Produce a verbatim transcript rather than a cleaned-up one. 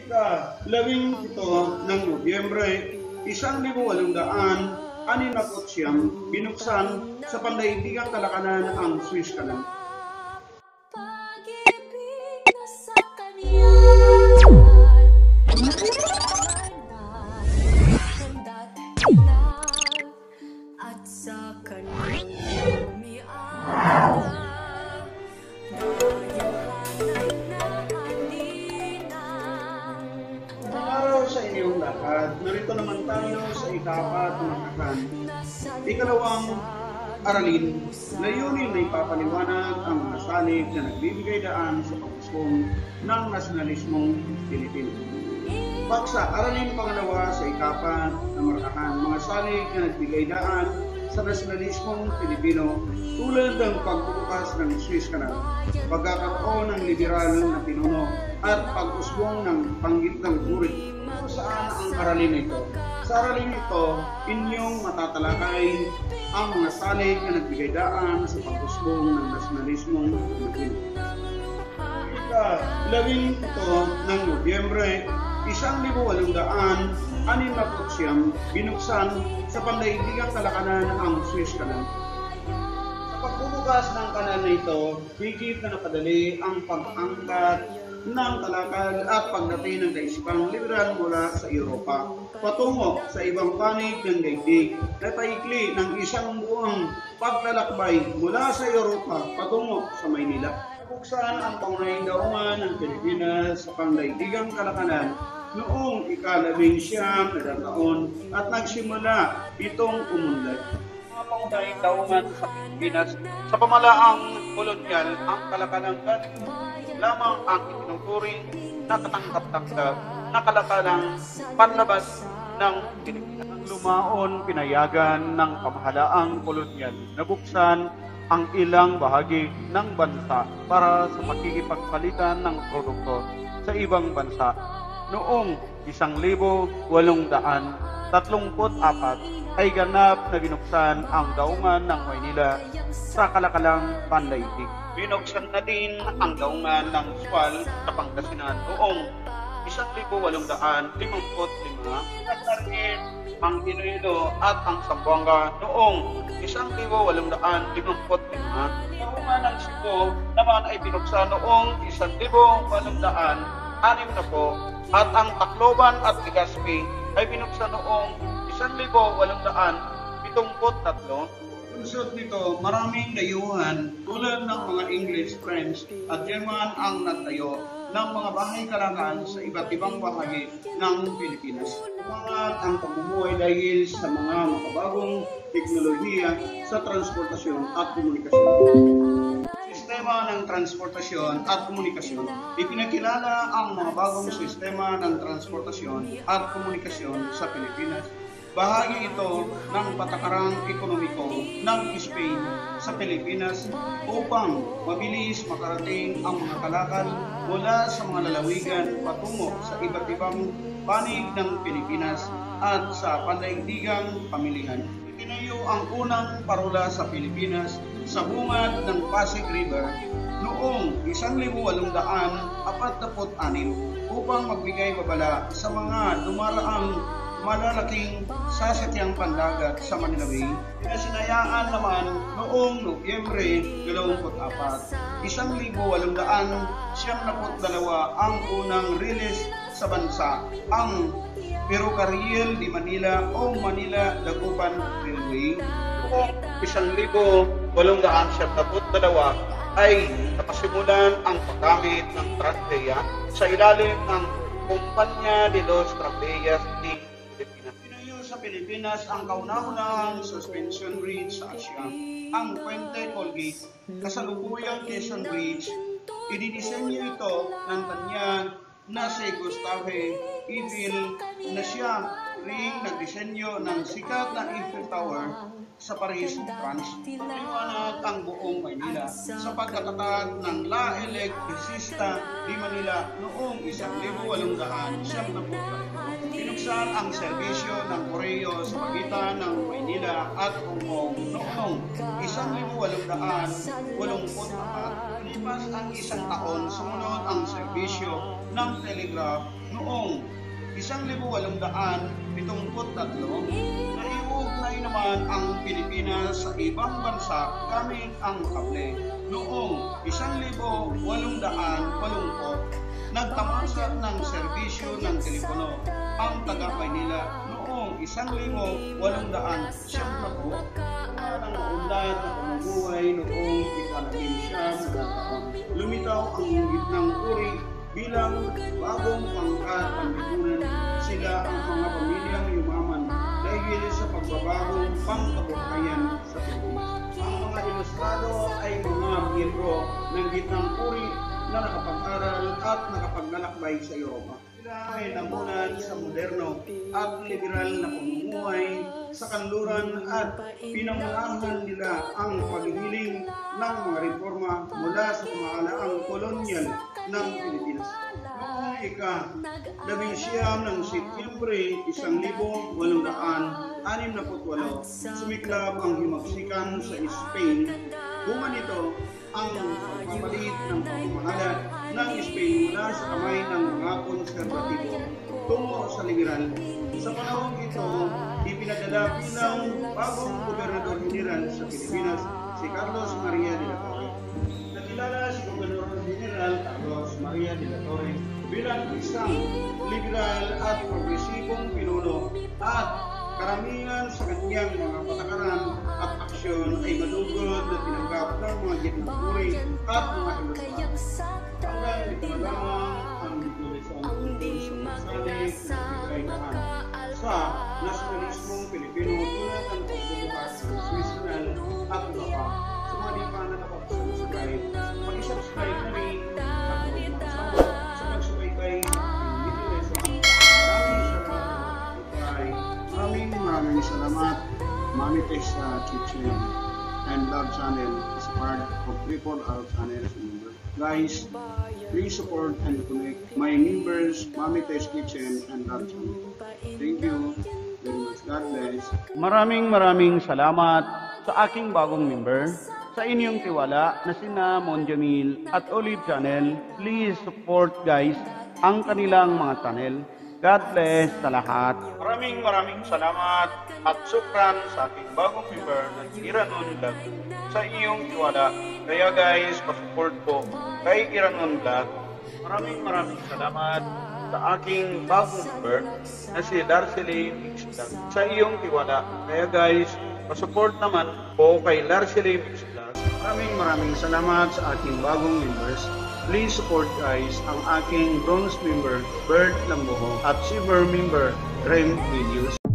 Ika-labing ito ng Nobyembre, isang libo walong daan, anim na siyam, binuksan sa pandaigdigang kalakalan ang Swiss Canal. Pag-ibig na sa kanya handa't hinang at sa kanyang umialam Sa inyong lahat, narito naman tayo sa ikapat na kakan. Ikalawang aralin, layunin na ipapaliwanag ang mga salig na nagbibigay daan sa pag-usbong ng nasyonalismong Pilipino. Paksa, aralin pangalawa sa ikapat na markahan, mga salig na nagbigay daan sa nasyonalismong Pilipino tulad ng pagbubukas ng Swiss Canal, pagkakaroon ng liberal na pinuno at pag-usbong ng panggitnang gurit. Saan ang aralin ito? Sa aralin ito, inyong matatalakay ang mga salig na nagbigay daan sa pag-usbong ng nasyonalismong Pilipino. Ika-labing ito ng Nobyembre, isang libo walong daan, anim na siyam, binuksan sa pandaigdigang kalakalan ang Swiss Canal. Sa pagbubukas ng kanal na ito, higit na nakadali ang pag-angkat ng talakal at pagdating ng kaisipang liberal mula sa Europa patungo sa ibang panig ng daigdig na paikli ng isang buong paglalakbay mula sa Europa patungo sa Maynila. Buksan ang pangunahing daungan ng Pilipinas sa pandaigdigang kalakalan noong ikalabing siyam na taon at nagsimula itong umunlad. Mga pangunahing daungan sa Pilipinas sa pamalaang kolonyal ang kalakalang galing lamang ang itinuturing na katanggap-tanggap na kalakalang panlabas ng Pilipinas. Lumaon pinayagan ng pamahalaang kolonyal na buksan ang ilang bahagi ng bansa para sa pakikipagpalitan ng produkto sa ibang bansa. Noong isang libo walong daan tatlumput apat ay ganap na binuksan ang daungan ng Maynila sa kalakalang pandaigdig. Binuksan na din ang daungan ng Sual sa Pangasinan noong isang libo walong daan limamput lima at narin ang Iloilo at ang Zamboanga noong isang libo walong daan limamput lima. Daungan ng Cebu naman ay binuksan noong isang libo walong daan anim na po at ang Tacloban at Legazpi ay binuksan noong isang libo walong daan pitumput tatlo. Unsod nito, maraming dayuhan tulad ng mga English, French at German ang nagtayo ng mga bahay kalangan sa iba't ibang bahagi ng Pilipinas. Umangat ang pamumuhay dahil sa mga makabagong teknolohiya sa transportasyon at komunikasyon. Sistema ng transportasyon at komunikasyon. Ipinakilala ang mga bagong sistema ng transportasyon at komunikasyon sa Pilipinas. Bahagi ito ng patakarang ekonomiko ng Spain sa Pilipinas upang mabilis makarating ang mga kalakal mula sa mga lalawigan patungo sa iba't ibang panig ng Pilipinas at sa pandaigdigang pamilihan. Itinayo ang unang parola sa Pilipinas sa bungad ng Pasig River noong isang libo walong daan apat na anim upang magbigay babala sa mga dumaraang malalaking sasakyang pandagat sa Manila Bay. Pinasinayaan naman noong Nobyembre dalawampu't apat, isang libo walong daan siyam na dalawa ang unang rilis sa bansa, ang Ferrocarril de Manila o Manila Dagupan Railway. Noong isang libo walong daan siyam na dalawa ay napasimulan ang paggamit ng Tranvia sa ilalim ng Kumpanya de los Tranvías de sa Pilipinas ang kauna-unahang suspension bridge sa Asia, ang Puente Colgate, kasalukuyang Quezon Bridge. Idinisenyo ito ng Tanyag na si Gustave Eiffel na siya ring nagdisenyo ng sikat na Eiffel Tower sa Paris, France. Paliwanag ang buong Maynila sa pagkatatag ng La Electricista de Manila noong isang libo walong daan siyam na putla. Binuksan ang serbisyo ng Koreo sa pagitan ng Maynila at Hong Kong noong isang libo walong daan walumput apat. Makalipas ang isang taon, sumunod ang serbisyo ng telegraph noong isang libo walong daan pitungput tatlo. Naiugnay naman ang Pilipinas sa ibang bansa gamit ang kable. Noong isang libo walong daan walumput, nagtamasat ng serbisyo ng telepono ang taga-Maynila. Noong isang libo walong daan siyampu, ang unlad na pamumuhay noong ikalabing siyam na taon. Lumitaw ang gitnang uri bilang bagong pangkat panlipunan. Sila ang mga pamilyang yumaman dahil sa pagbabagong pangkabuhayan sa Pilipinas. Ang mga ilustrado ay mga miyembro ng gitnang uri na nakapag-aral at nakapaglalakbay sa Europa. Sila ay namunan sa moderno at liberal na pamumuhay sa kanluran at pinamulahan nila ang paghihiling ng mga reforma mula sa pamahalaang kolonyal ng Pilipinas. Noong ika-labing siyam ng Setyembre, isang libo walong daan anim na putwalo, sumiklab ang himagsikan sa Spain. Bunga nito ang pagpapalit ng pamamahala ng Spain mula sa kamay ng mga konserbatibo tungo sa liberal. Sa panahon ito, ipinadala bilang bagong gobernador general sa Pilipinas si Carlos Maria de la Torre. Nakilala si Gobernador General Carlos Maria de la Torre bilang isang liberal at progresibong pinuno at karamihan sa kanyang mga patakaran at aksyon ay madugod na tinanggap ng mga gitnapuri at mga ilustrado. Hanggang dito na lamang ang ditulisan tungkol sa kailangan sa nasyonalismong Pilipino tulad ng pagbubukas ng Switzerland at iba pa. Sa mga di pa nakapag-subscribe, mag-subscribe na rin at mag-masawa sa pagsubaybay sa aking video lesson. Maraming maraming salamat, Mami Tessa Kitchen and Love Channel is part of Triple R Channel member. Guys, please support and connect my members, Mami Tessa Kitchen and Love Channel. Thank you very much. God bless. Maraming maraming salamat sa aking bagong member, sa inyong tiwala na sina Mon Jamil at Olive Channel. Please support guys ang kanilang mga channel. God bless sa lahat. Maraming maraming salamat at sukran sa aking bagong member na Iranon Vlog sa iyong tiwala. Kaya guys, pasupport po kay Iranon Vlog. Maraming maraming salamat sa aking bagong member na si Darcely Mix Vlog sa iyong tiwala. Kaya guys, pasupport naman po kay Darcely Mix Vlog. Maraming maraming salamat sa aking bagong members. Please support guys ang aking bronze member, Bert Lamboho, at silver member, Rem Videos.